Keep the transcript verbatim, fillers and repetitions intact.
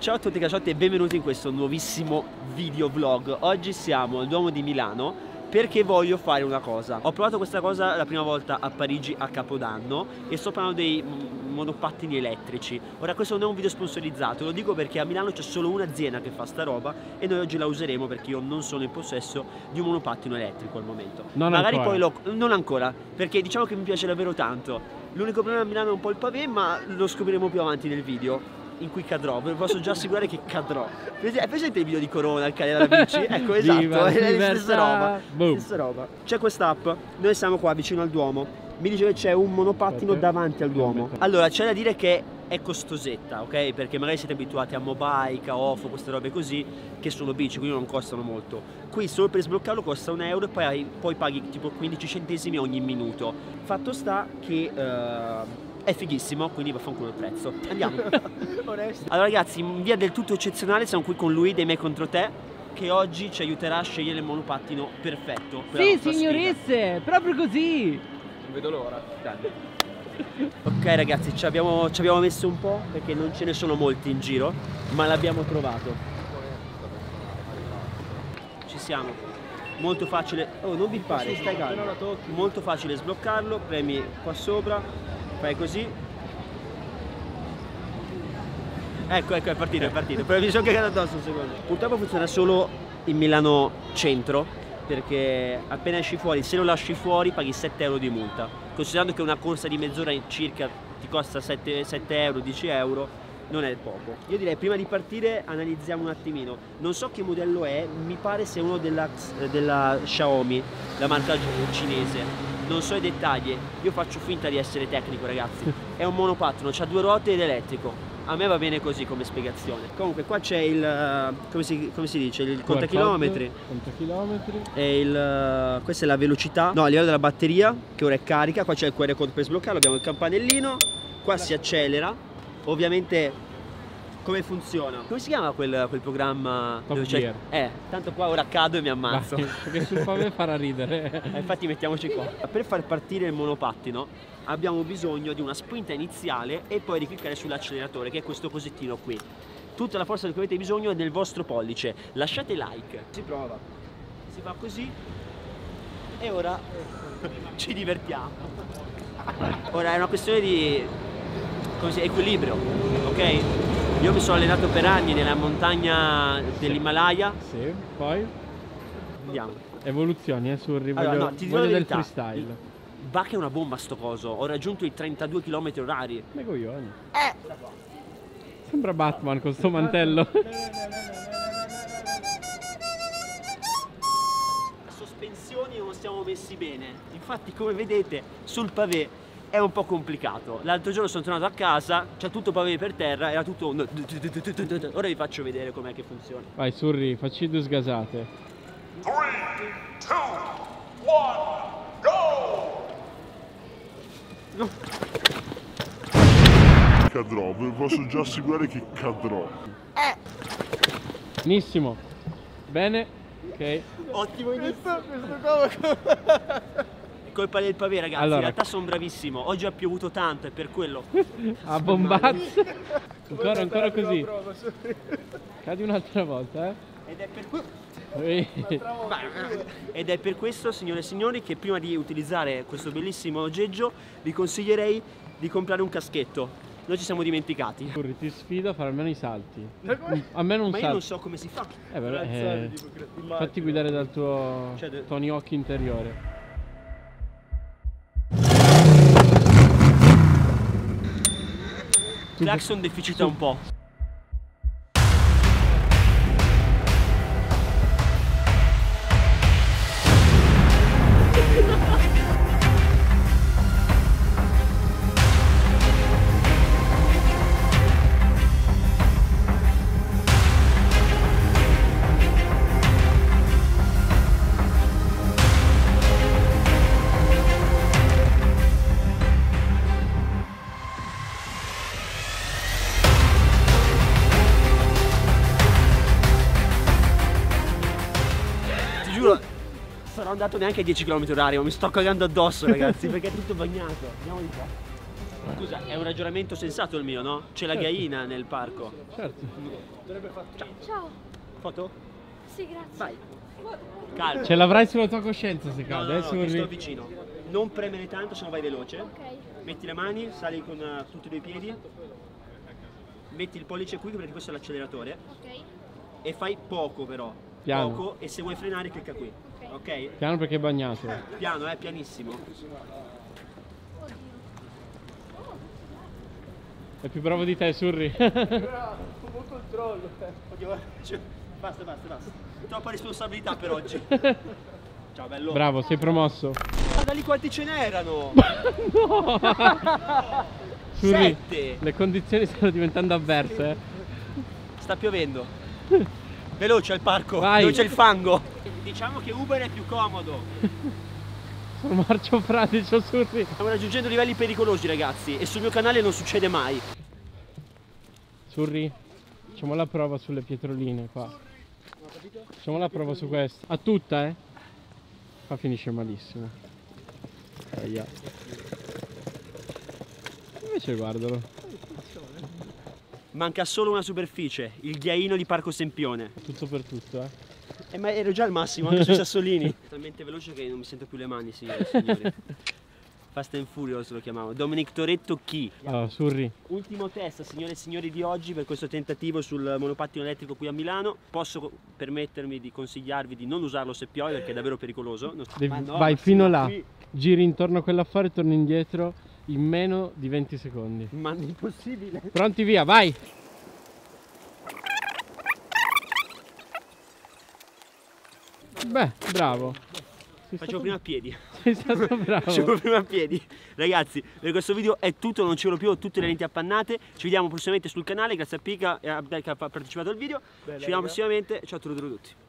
Ciao a tutti cacciotti e benvenuti in questo nuovissimo video vlog. Oggi siamo al Duomo di Milano perché voglio fare una cosa. Ho provato questa cosa la prima volta a Parigi a Capodanno e sto parlando dei monopattini elettrici. Ora questo non è un video sponsorizzato, lo dico perché a Milano c'è solo un'azienda che fa sta roba e noi oggi la useremo perché io non sono in possesso di un monopattino elettrico al momento. Non Magari ancora. poi lo... non ancora, perché diciamo che mi piace davvero tanto. L'unico problema a Milano è un po' il pavé, ma lo scopriremo più avanti nel video in cui cadrò, ve lo posso già assicurare che cadrò. È presente il video di Corona, il cadere dalla bici? Ecco, esatto, Viva, è la stessa roba, boom. stessa roba. C'è quest'app, noi siamo qua vicino al Duomo. Mi dice che c'è un monopattino Aspetta. davanti al Duomo. Allora, c'è da dire che è costosetta, ok? Perché magari siete abituati a Mobike, a Ofo, queste robe così, che sono bici, quindi non costano molto. Qui solo per sbloccarlo costa un euro e poi, poi paghi tipo quindici centesimi ogni minuto. Fatto sta che... Uh, è fighissimo, quindi vaffanculo il prezzo. Andiamo. Allora ragazzi, in via del tutto eccezionale siamo qui con lui dei Me Contro Te, che oggi ci aiuterà a scegliere il monopattino perfetto per la Sì, nostra signoresse, sfida. proprio così. Non vedo l'ora. Ok ragazzi, ci abbiamo, ci abbiamo messo un po' perché non ce ne sono molti in giro, ma l'abbiamo trovato. Ci siamo. Molto facile. Oh, non vi pare, stai calmo. Molto facile sbloccarlo, premi qua sopra. Fai così. Ecco, ecco, è partito, è partito. Però mi sono cagato addosso un secondo. Purtroppo funziona solo in Milano centro, perché appena esci fuori, se lo lasci fuori paghi sette euro di multa. Considerando che una corsa di mezz'ora circa ti costa sette euro, dieci euro, non è poco. Io direi prima di partire analizziamo un attimino. Non so che modello è, mi pare sia uno della, della Xiaomi, la marca cinese. Non so i dettagli, io faccio finta di essere tecnico ragazzi. È un monopattino, ha due ruote ed elettrico. A me va bene così come spiegazione. Comunque qua c'è il, come si, come si dice, il contachilometri. Contachilometri. E il, questa è la velocità, no, a livello della batteria, che ora è carica. Qua c'è il Q R code per sbloccarlo, abbiamo il campanellino. Qua si accelera. Ovviamente come funziona? Come si chiama quel, quel programma? Top dove c'è... Gear. Eh, tanto qua ora cado e mi ammazzo. Vai, perché sul pavé farà ridere. Eh, infatti mettiamoci qua. Per far partire il monopattino abbiamo bisogno di una spinta iniziale e poi di cliccare sull'acceleratore, che è questo cosettino qui. Tutta la forza di cui avete bisogno è nel vostro pollice. Lasciate like. Si prova. Si fa così. E ora ci divertiamo. Ora è una questione di come si, equilibrio, ok? Io mi sono allenato per anni nella montagna dell'Himalaya. Sì, poi Andiamo. evoluzioni, eh, Surri, voglio, Allora, no, ti dico voglio la del verità. freestyle. Va che è una bomba sto coso. Ho raggiunto i trentadue chilometri orari. Me coglioni. Eh! Sembra Batman con sto mantello. A sospensioni non siamo messi bene. Infatti come vedete sul pavé è un po' complicato. L'altro giorno sono tornato a casa, c'è tutto pavé per terra, era tutto un... Ora vi faccio vedere com'è che funziona. Vai Surri, facci due sgasate. tre, due, uno, go! No. Cadrò, vi posso già assicurare che cadrò. Benissimo. Bene. Ok. Ottimo inizio. Colpa del pavé ragazzi, Allora. in realtà sono bravissimo. Oggi ha piovuto tanto e per quello. A bombazzo. Ancora, ancora così. Cadi un'altra volta, eh. Ed è per questo. Ehi. Ed è per questo, signore e signori, che prima di utilizzare questo bellissimo aggeggio vi consiglierei di comprare un caschetto. Noi ci siamo dimenticati. Surri, ti sfido a fare almeno i salti. A me non Ma io salto. non so come si fa. Eh, però, eh, fatti guidare dal tuo Cioè, de- Tony Hawk interiore. Claxon deficita un po'. Sarò andato neanche a dieci chilometri orari, ma mi sto cagando addosso ragazzi, perché è tutto bagnato. Andiamo di qua. Scusa, è un ragionamento sensato il mio, no? C'è la Certo. gallina nel parco. Certo. Ciao. Foto? Sì, grazie. Vai. Calma. Ce l'avrai sulla tua coscienza se No, cade, no, eh, no, ti Surri? sto vicino. Non premere tanto, se no vai veloce. Ok. Metti le mani, sali con uh, tutti e due i piedi. Metti il pollice qui perché questo è l'acceleratore. Ok. E fai poco però. Piano. Poco, e se vuoi frenare clicca qui. Ok. Ok? Piano perché è bagnato. Piano, eh, pianissimo. Oddio. È più bravo di te, Surri. Oddio, cioè, basta, basta, basta. Troppa responsabilità per oggi. Ciao bello. Bravo, sei promosso. Guarda lì quanti ce n'erano. Surri, Sette. le condizioni stanno diventando avverse. eh. Sta piovendo. Veloce al parco, Vai. dove c'è il fango. Diciamo che Uber è più comodo. Sono marcio fradicio, Surri. Stiamo raggiungendo livelli pericolosi ragazzi e sul mio canale non succede mai. Surri, facciamo la prova sulle pietroline qua. Facciamo la prova su questa. A tutta, eh? Qua finisce malissimo. Aia. Invece guardalo. Manca solo una superficie, il ghiaino di Parco Sempione. Tutto per tutto, eh? Eh, ma ero già al massimo, anche sui sassolini. Talmente veloce che non mi sento più le mani, signore e signori. Fast and Furious lo chiamavo. Dominic Toretto chi? Allora, Surri. Ultimo test, signore e signori, di oggi per questo tentativo sul monopattino elettrico qui a Milano. Posso permettermi di consigliarvi di non usarlo se piove perché è davvero pericoloso. Non- Devi- Ma no, vai ma fino sì, là, qui- giri intorno a quell'affare e torni indietro in meno di venti secondi. Ma è impossibile. Pronti, via, vai! Beh, bravo. Sei Facevo stato, prima a piedi. sei stato bravo. Facevo prima a piedi. Ragazzi, per questo video è tutto, non ce l'ho più, ho tutte le lenti appannate. Ci vediamo prossimamente sul canale, grazie a Pica e a Abdel che ha partecipato al video. Ci vediamo prossimamente, ciao a tutti.